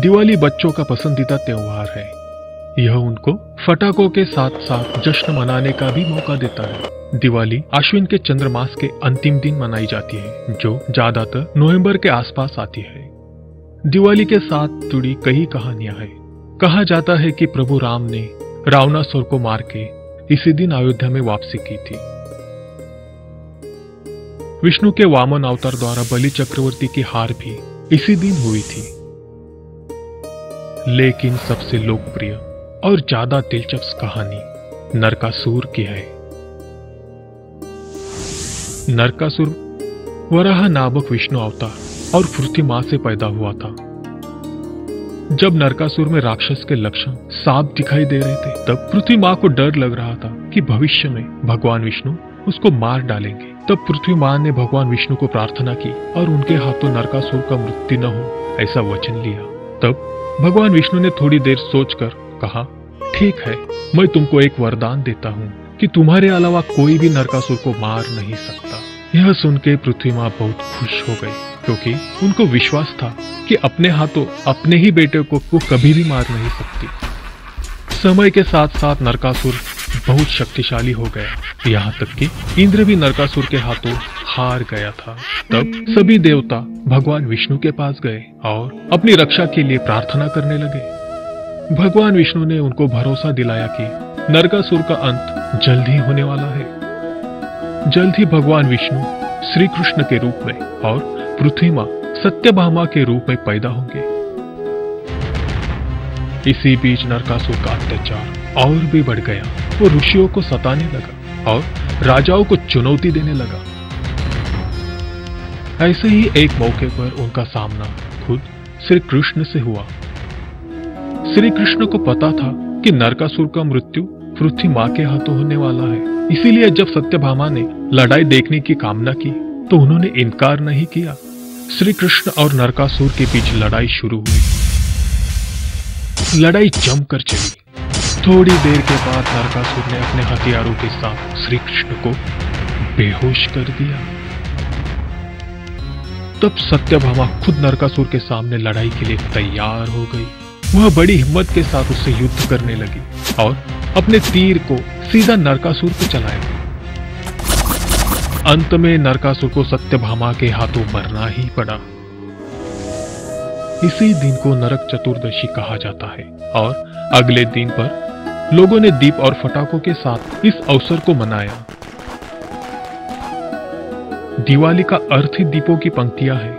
दिवाली बच्चों का पसंदीदा त्योहार है। यह उनको फटाकों के साथ साथ जश्न मनाने का भी मौका देता है। दिवाली आश्विन के चंद्रमास के अंतिम दिन मनाई जाती है, जो ज्यादातर नवंबर के आसपास आती है। दिवाली के साथ जुड़ी कई कहानियां हैं। कहा जाता है कि प्रभु राम ने रावणासुर को मार के इसी दिन अयोध्या में वापसी की थी। विष्णु के वामन अवतार द्वारा बलि चक्रवर्ती की हार भी इसी दिन हुई थी। लेकिन सबसे लोकप्रिय और ज्यादा दिलचस्प कहानी नरकासुर की है। नरकासुर वराह नामक विष्णु अवतार और पृथ्वी मां से पैदा हुआ था। जब नरकासुर में राक्षस के लक्षण साफ दिखाई दे रहे थे, तब पृथ्वी मां को डर लग रहा था कि भविष्य में भगवान विष्णु उसको मार डालेंगे। तब पृथ्वी मां ने भगवान विष्णु को प्रार्थना की और उनके हाथों नरकासुर का मृत्यु न हो, ऐसा वचन लिया। तब भगवान विष्णु ने थोड़ी देर सोचकर कहा, ठीक है, मैं तुमको एक वरदान देता हूँ कि तुम्हारे अलावा कोई भी नरकासुर को मार नहीं सकता। यह सुन के पृथ्वी मां बहुत खुश हो गई, क्योंकि उनको विश्वास था कि अपने हाथों अपने ही बेटे को वो कभी भी मार नहीं सकती। समय के साथ साथ नरकासुर बहुत शक्तिशाली हो गया, यहाँ तक कि इंद्र भी नरकासुर के हाथों हार गया था। तब सभी देवता भगवान विष्णु के पास गए और अपनी रक्षा के लिए प्रार्थना करने लगे। भगवान विष्णु ने उनको भरोसा दिलाया कि नरकासुर का अंत जल्द ही होने वाला है। जल्द ही भगवान विष्णु श्री कृष्ण के रूप में और पृथ्वी मां सत्यभामा के रूप में पैदा होंगे। इसी बीच नरकासुर का अत्याचार और भी बढ़ गया। वो ऋषियों को सताने लगा और राजाओं को चुनौती देने लगा। ऐसे ही एक मौके पर उनका सामना खुद श्री कृष्ण से हुआ। श्री कृष्ण को पता था कि नरकासुर का मृत्यु पृथ्वी मां के हाथों होने वाला है। इसीलिए जब सत्यभामा ने लड़ाई देखने की कामना की तो उन्होंने इनकार नहीं किया। श्री कृष्ण और नरकासुर के बीच लड़ाई शुरू हुई। लड़ाई जमकर चली। थोड़ी देर के बाद नरकासुर ने अपने हथियारों के साथ श्री कृष्ण को बेहोश कर दिया। तब सत्यभामा खुद नरकासुर के सामने लड़ाई के लिए तैयार हो गई। वह बड़ी हिम्मत के साथ उससे युद्ध करने लगी और अपने तीर को सीधा नरकासुर पर चलाया। अंत में नरकासुर को सत्यभामा के हाथों मरना ही पड़ा। इसी दिन को नरक चतुर्दशी कहा जाता है और अगले दिन पर लोगों ने दीप और फटाकों के साथ इस अवसर को मनाया। दिवाली का अर्थ ही दीपों की पंक्तियां है।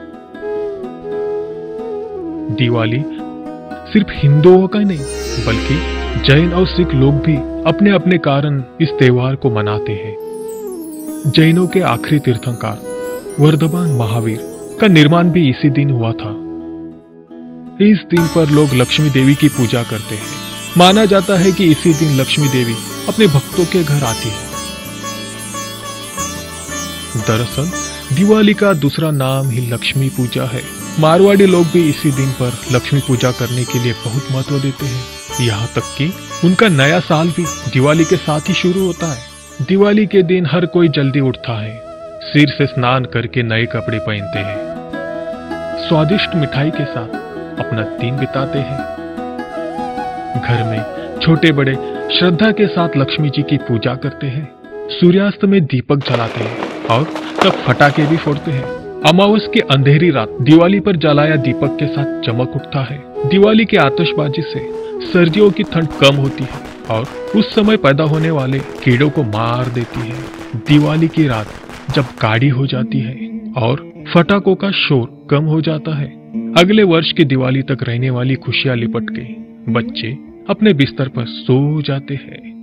दिवाली सिर्फ हिंदुओं का नहीं, बल्कि जैन और सिख लोग भी अपने अपने कारण इस त्योहार को मनाते हैं। जैनों के आखिरी तीर्थंकर वर्धमान महावीर का निर्माण भी इसी दिन हुआ था। इस दिन पर लोग लक्ष्मी देवी की पूजा करते हैं। माना जाता है कि इसी दिन लक्ष्मी देवी अपने भक्तों के घर आती है। दरअसल दिवाली का दूसरा नाम ही लक्ष्मी पूजा है। मारवाड़ी लोग भी इसी दिन पर लक्ष्मी पूजा करने के लिए बहुत महत्व देते हैं। यहाँ तक कि उनका नया साल भी दिवाली के साथ ही शुरू होता है। दिवाली के दिन हर कोई जल्दी उठता है, सिर से स्नान करके नए कपड़े पहनते हैं, स्वादिष्ट मिठाई के साथ अपना दिन बिताते हैं। घर में छोटे बड़े श्रद्धा के साथ लक्ष्मी जी की पूजा करते हैं। सूर्यास्त में दीपक जलाते हैं और तब फटाके भी फोड़ते हैं। अमावस की अंधेरी रात दिवाली पर जलाया दीपक के साथ चमक उठता है। दिवाली की आतिशबाजी से सर्दियों की ठंड कम होती है और उस समय पैदा होने वाले कीड़ों को मार देती है। दिवाली की रात जब गाढ़ी हो जाती है और फटाकों का शोर कम हो जाता है, अगले वर्ष की दिवाली तक रहने वाली खुशियां लिपट के बच्चे अपने बिस्तर पर सो जाते हैं।